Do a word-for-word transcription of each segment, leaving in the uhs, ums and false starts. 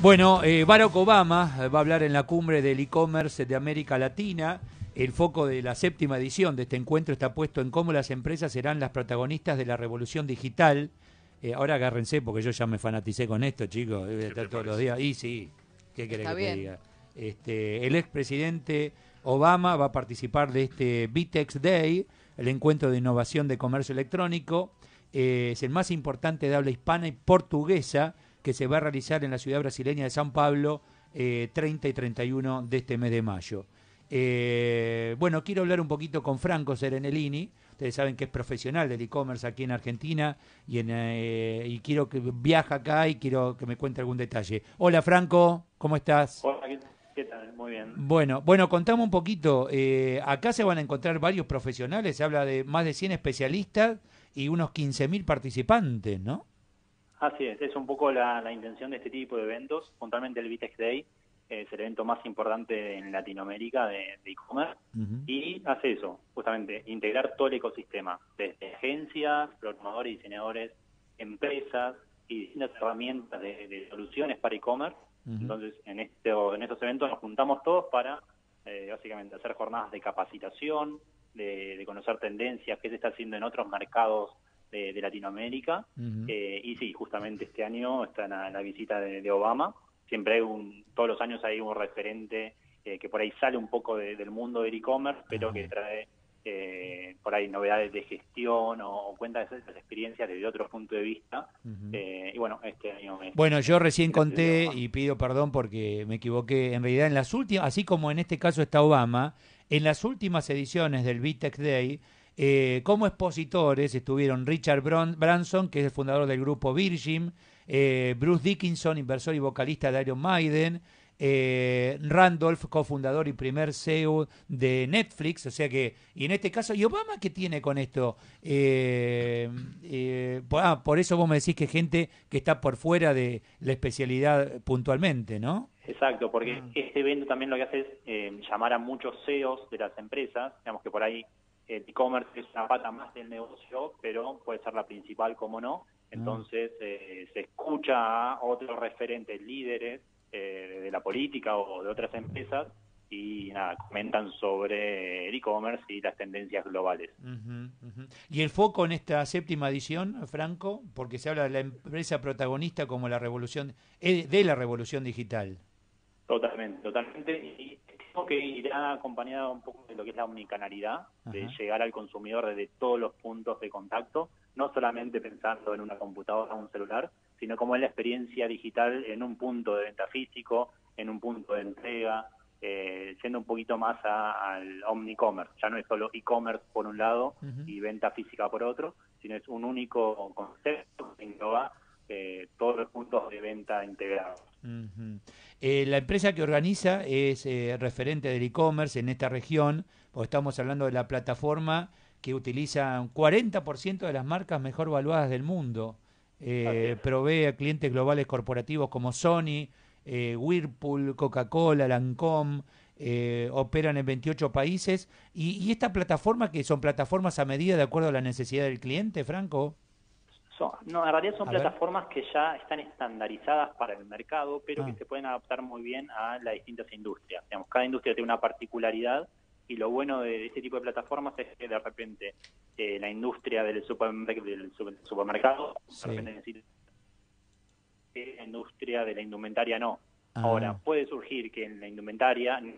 Bueno, eh, Barack Obama va a hablar en la cumbre del e-commerce de América Latina. El foco de la séptima edición de este encuentro está puesto en cómo las empresas serán las protagonistas de la revolución digital. Eh, ahora agárrense porque yo ya me fanaticé con esto, chicos. Debe estar todos los días. Y sí, ¿qué querés Está que te bien. diga? Este, el expresidente Obama va a participar de este Vitex Day, el encuentro de innovación de comercio electrónico. Eh, es el más importante de habla hispana y portuguesa que se va a realizar en la ciudad brasileña de San Pablo eh, treinta y treinta y uno de este mes de mayo. Eh, bueno, quiero hablar un poquito con Franco Serenellini. Ustedes saben que es profesional del e-commerce aquí en Argentina y, en, eh, y quiero que viaja acá y quiero que me cuente algún detalle. Hola Franco, ¿cómo estás? Hola, ¿qué, qué tal? Muy bien. Bueno, bueno, contame un poquito. Eh, acá se van a encontrar varios profesionales, se habla de más de cien especialistas y unos quince mil participantes, ¿no? Así es, es un poco la, la intención de este tipo de eventos. Puntualmente el Vitex Day eh, es el evento más importante en Latinoamérica de de e-commerce Uh-huh. y hace eso, justamente, integrar todo el ecosistema, desde agencias, programadores, diseñadores, empresas y distintas herramientas de, de soluciones para e-commerce. Uh-huh. Entonces, en, este, en estos eventos nos juntamos todos para, eh, básicamente, hacer jornadas de capacitación, de, de conocer tendencias, qué se está haciendo en otros mercados de, de Latinoamérica. Uh-huh. Eh, y sí, justamente este año está la, la visita de, de Obama. Siempre hay un, todos los años hay un referente eh, que por ahí sale un poco de, del mundo del e-commerce, pero Ajá. que trae eh, por ahí novedades de gestión o, o cuenta de esas experiencias desde otro punto de vista. Uh-huh. Eh, y bueno, este año... Es, Bueno, yo recién es la prioridad conté, Obama. y pido perdón porque me equivoqué, en realidad en las últimas, así como en este caso está Obama, en las últimas ediciones del Vitex Day, eh, como expositores estuvieron Richard Bron- Branson, que es el fundador del grupo Virgin, eh, Bruce Dickinson, inversor y vocalista de Iron Maiden, eh, Randolph, cofundador y primer C E O de Netflix, o sea que, y en este caso, ¿y Obama qué tiene con esto? Eh, eh, por, ah, por eso vos me decís que gente que está por fuera de la especialidad puntualmente, ¿no? Exacto, porque Ah. este evento también lo que hace es eh, llamar a muchos C E Os de las empresas, digamos que por ahí el e-commerce es una pata más del negocio, pero puede ser la principal, como no. Entonces eh, se escucha a otros referentes, líderes eh, de la política o de otras empresas y nada, comentan sobre el e-commerce y las tendencias globales. Uh-huh, uh-huh. Y el foco en esta séptima edición, Franco, porque se habla de la empresa protagonista como la revolución, eh, de la revolución digital. Totalmente, totalmente. Y creo que irá acompañada un poco de lo que es la omnicanalidad, de Ajá. llegar al consumidor desde todos los puntos de contacto, no solamente pensando en una computadora o un celular, sino como es la experiencia digital en un punto de venta físico, en un punto de entrega, eh, siendo un poquito más a, al omnicommerce. Ya no es solo e-commerce por un lado Uh-huh. y venta física por otro, sino es un único concepto que engloba eh, todos los puntos de venta integrados. Uh-huh. Eh, la empresa que organiza es eh, referente del e-commerce en esta región, porque estamos hablando de la plataforma que utiliza un cuarenta por ciento de las marcas mejor valuadas del mundo. Así Eh, es. provee a clientes globales corporativos como Sony, eh, Whirlpool, Coca-Cola, Lancôme, eh, operan en veintiocho países. Y, y esta plataforma, que son plataformas a medida de acuerdo a la necesidad del cliente, Franco. Son, no, en realidad son A ver. plataformas que ya están estandarizadas para el mercado, pero Ah. que se pueden adaptar muy bien a las distintas industrias. Digamos, cada industria tiene una particularidad y lo bueno de este tipo de plataformas es que de repente eh, la industria del, supermer del supermercado Sí. de repente necesita que la industria de la indumentaria no. Ah. Ahora, puede surgir que en la indumentaria la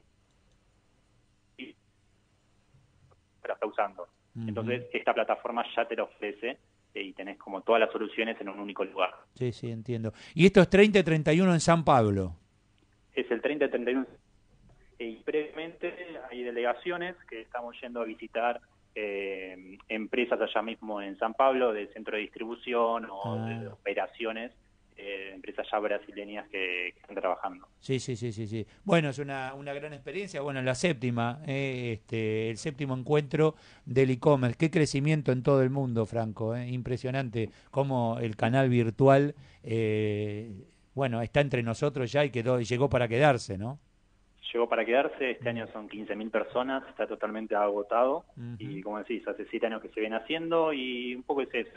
está usando. Uh-huh. Entonces, esta plataforma ya te lo ofrece y tenés como todas las soluciones en un único lugar. Sí, sí, entiendo. Y esto es treinta y treinta y uno en San Pablo. Es el treinta y treinta y uno. Y previamente hay delegaciones que estamos yendo a visitar eh, empresas allá mismo en San Pablo, de centro de distribución o Ah. de operaciones, eh, empresas ya brasileñas que, que están trabajando. Sí, sí, sí, sí, sí. Bueno, es una, una gran experiencia. Bueno, la séptima, eh, este, el séptimo encuentro del e-commerce. Qué crecimiento en todo el mundo, Franco. Eh. Impresionante cómo el canal virtual, eh, bueno, está entre nosotros ya y quedó, y llegó para quedarse, ¿no? Llegó para quedarse, este Mm. año son quince mil personas, está totalmente agotado. Uh-huh. Y como decís, hace siete años que se viene haciendo y un poco es eso, eh,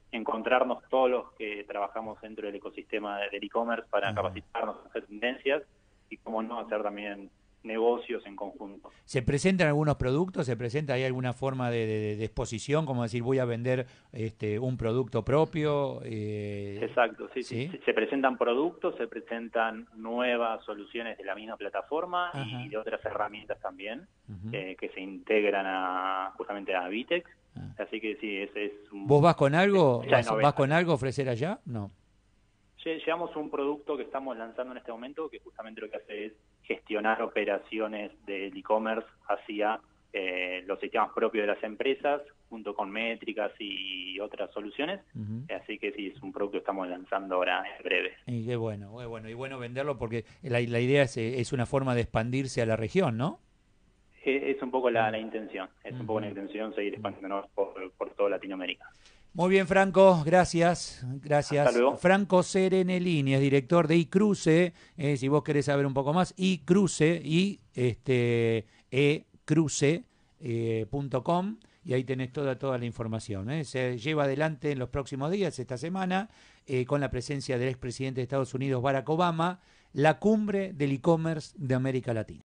encontrarnos todos los que trabajamos dentro del ecosistema del e-commerce para Ajá. capacitarnos, hacer tendencias y cómo no hacer también negocios en conjunto. ¿Se presentan algunos productos? ¿Se presenta ahí alguna forma de, de, de exposición? Como decir, voy a vender este, un producto propio. Eh, Exacto, sí, sí, ¿sí? Se presentan productos, se presentan nuevas soluciones de la misma plataforma Ajá. y de otras herramientas también Uh-huh. eh, que se integran a justamente a Vitex. Ah. Así que sí, ese es un... ¿Vos vas con algo? esa ¿Vas, novedad. vas con algo a ofrecer allá? No. Lle- Llevamos un producto que estamos lanzando en este momento que justamente lo que hace es gestionar operaciones del e-commerce hacia eh, los sistemas propios de las empresas, junto con métricas y otras soluciones. Uh-huh. Así que sí, es un producto que estamos lanzando ahora en breve. Y qué bueno, qué bueno. Y bueno venderlo porque la, la idea es, es una forma de expandirse a la región, ¿no? Eh, Es un poco la, la intención, es Uh-huh. un poco la intención seguir expandiéndonos por, por toda Latinoamérica. Muy bien, Franco, gracias, gracias. Hasta luego. Franco Serenellini es director de iCruce, eh, si vos querés saber un poco más, iCruce, y este, ecruce punto com, y ahí tenés toda, toda la información. Eh. Se lleva adelante en los próximos días, esta semana, eh, con la presencia del expresidente de Estados Unidos, Barack Obama, la cumbre del e-commerce de América Latina.